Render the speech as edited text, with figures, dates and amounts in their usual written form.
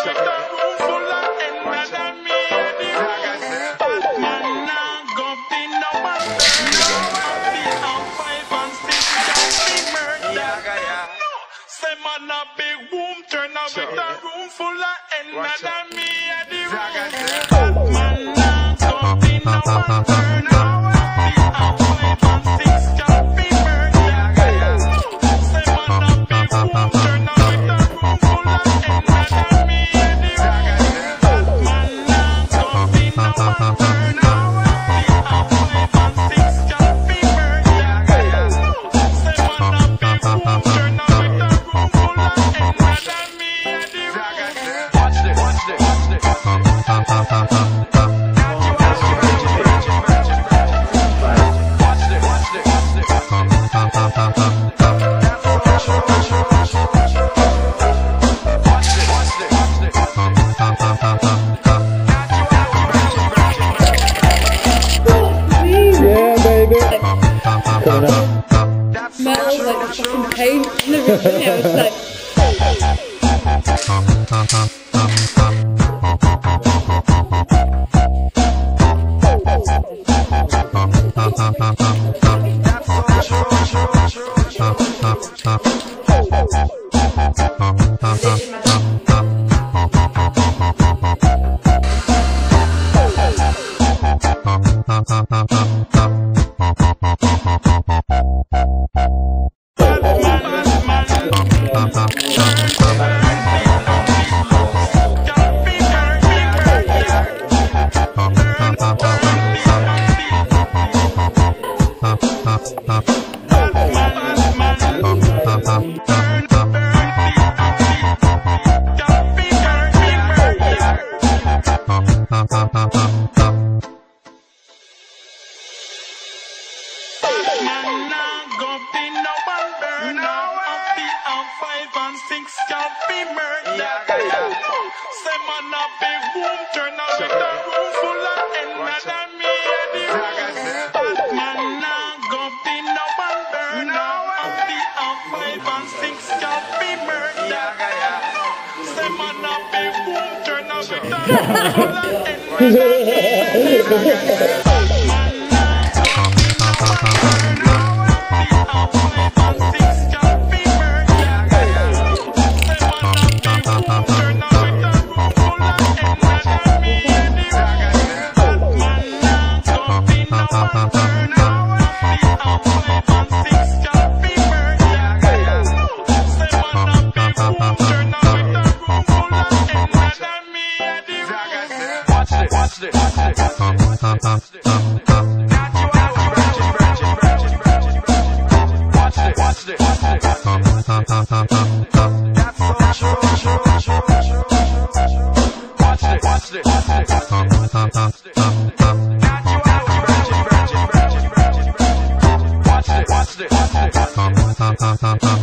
with a room full of enemies and me and the bad man now go in no man burn now and 5 and 6 can be murdered. Say man a big boom turn up with a room full of enemies and me and the bad man now go in no man burn now and 5 and 6 can be murdered. Say man a big boom turn up with a room full of enemies and me and the bad man now go in no man burn now and 5 and 6 can be murdered. Say man a big boom turn up with a room full of enemies and me and the Watch this, watch this, watch this. Yeah, baby. Coming up. Smells like fucking paint and everything. It was like. man now go in no man burn now and 5 and 6 can be murdered. Say man a big boom turn up with a room full of enemies and me and the bad man now go in no man burn now and 5 and 6 can be murdered. Say man a big boom turn up with a room full of enemies and me and the bad man now go in no man burn now and 5 and 6 can be murdered. Say man a big boom turn up with a room full of enemies and me and the bad man now go in no man burn now and 5 and 6 can be murdered. Say man a big boom turn up with a room full of enemies and me and the Watch this, watch this, watch this. Watch this, watch this. Watch this.